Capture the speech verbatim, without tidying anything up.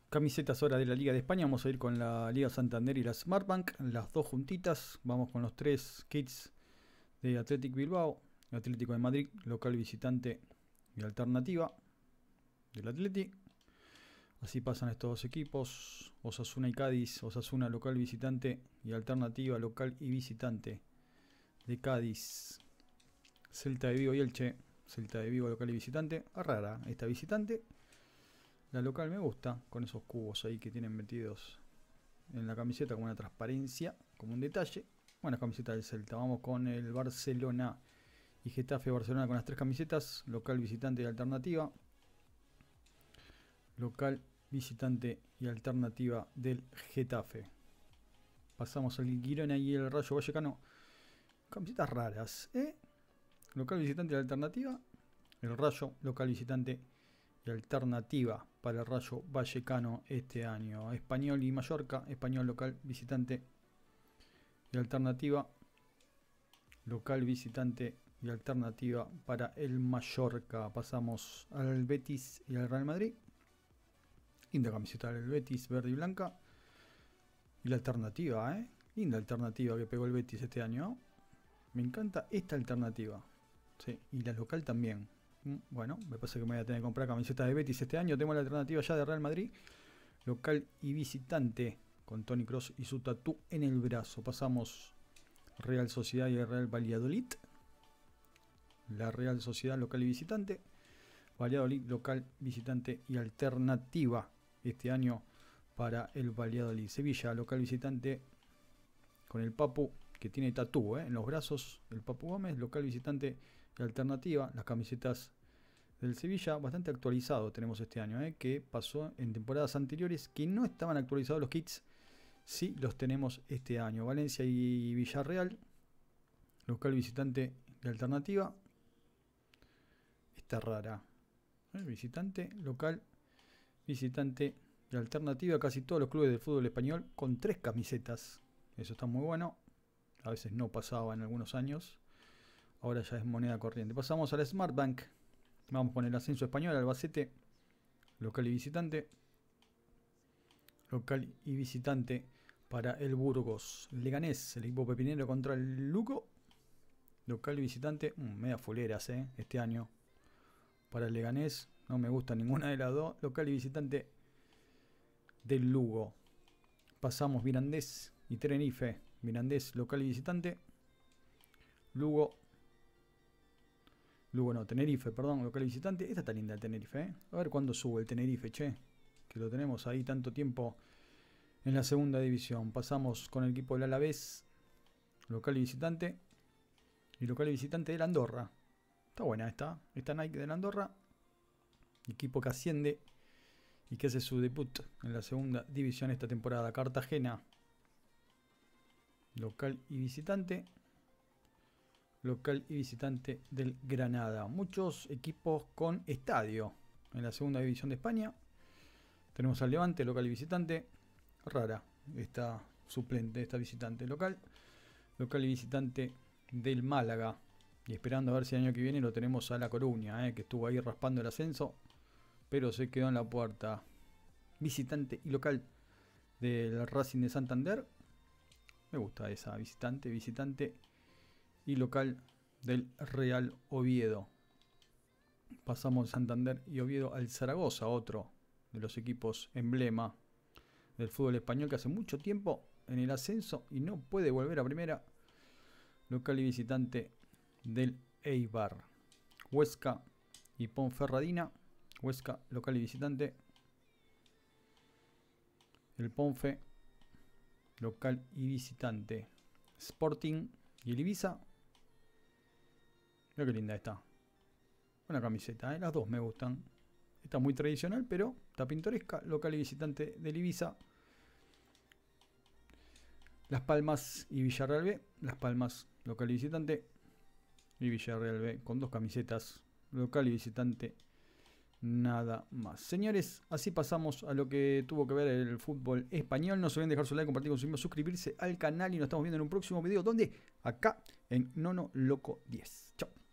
Camisetas ahora de la Liga de España. Vamos a ir con la Liga Santander y la Smartbank, las dos juntitas. Vamos con los tres kits de Athletic Bilbao, Atlético de Madrid, local, visitante y alternativa del Atleti. Así pasan estos dos equipos: Osasuna y Cádiz. Osasuna local, visitante, y alternativa local y visitante de Cádiz. Celta de Vigo y Elche. Celta de Vigo local y visitante. Rara esta visitante. La local me gusta, con esos cubos ahí que tienen metidos en la camiseta como una transparencia, como un detalle. Buena camiseta del Celta. Vamos con el Barcelona y Getafe. Barcelona con las tres camisetas: local, visitante y alternativa. Local, visitante y alternativa del Getafe. Pasamos al Girona y el Rayo Vallecano. Camisetas raras, ¿eh? Local, visitante y alternativa. El Rayo, local, visitante y alternativa para el Rayo Vallecano este año. Español y Mallorca. Español local, visitante y alternativa. Local, visitante y alternativa para el Mallorca. Pasamos al Betis y al Real Madrid. Linda camiseta del Betis, verde y blanca. Y la alternativa, ¿eh? Linda alternativa que pegó el Betis este año. Me encanta esta alternativa. Sí, y la local también. Bueno, me parece que me voy a tener que comprar camisetas de Betis este año. Tengo la alternativa ya de Real Madrid, local y visitante, con Toni Kroos y su tatú en el brazo. Pasamos Real Sociedad y el Real Valladolid. La Real Sociedad local y visitante. Valladolid local, visitante y alternativa este año para el Valladolid. Sevilla local, visitante, con el Papu, que tiene tatú ¿eh? en los brazos. El Papu Gómez, local, visitante y alternativa. Las camisetas del Sevilla, bastante actualizado tenemos este año, ¿eh? que pasó en temporadas anteriores que no estaban actualizados los kits. Sí los tenemos este año. Valencia y Villarreal, local, visitante y alternativa. Está rara, ¿eh? Visitante, local, visitante y alternativa. Casi todos los clubes del fútbol español con tres camisetas. Eso está muy bueno. A veces no pasaba en algunos años. Ahora ya es moneda corriente. Pasamos a la Smartbank. Vamos con el ascenso español. Albacete, local y visitante. Local y visitante para el Burgos. Leganés, el equipo pepinero contra el Lugo. Local y visitante. Mm, media fuleras eh, este año para el Leganés. No me gusta ninguna de las dos. Local y visitante del Lugo. Pasamos Mirandés y Tenerife. Mirandés, local y visitante. Lugo. Lugo no, Tenerife, perdón, local y visitante. Esta está linda el Tenerife, ¿eh? A ver cuándo sube el Tenerife, che. Que lo tenemos ahí tanto tiempo en la segunda división. Pasamos con el equipo del Alavés. Local y visitante. Y local y visitante del Andorra. Está buena esta. Esta Nike del Andorra. Equipo que asciende y que hace su debut en la segunda división esta temporada. Cartagena. Local y visitante. Local y visitante del Granada. Muchos equipos con estadio en la segunda división de España. Tenemos al Levante, local y visitante. Rara esta suplente, esta visitante. Local, local y visitante del Málaga. Y esperando a ver si el año que viene lo tenemos a La Coruña, eh, que estuvo ahí raspando el ascenso, pero se quedó en la puerta. Visitante y local del Racing de Santander. Me gusta esa, visitante, visitante y local del Real Oviedo. Pasamos de Santander y Oviedo al Zaragoza, otro de los equipos emblema del fútbol español que hace mucho tiempo en el ascenso y no puede volver a primera. Local y visitante del Eibar. Huesca y Ponferradina. Huesca, local y visitante. El Ponfe, local y visitante. Sporting y el Ibiza. Mira qué linda está. Buena camiseta, ¿eh? Las dos me gustan. Está muy tradicional, pero está pintoresca. Local y visitante del Ibiza. Las Palmas y Villarreal B. Las Palmas, local y visitante. Y Villarreal B con dos camisetas. Local y visitante. Nada más. Señores, así pasamos a lo que tuvo que ver el fútbol español. No se olviden dejar su like, compartir con sus amigos, suscribirse al canal y nos estamos viendo en un próximo video. ¿Dónde? Acá en Nono Loco diez. Chao.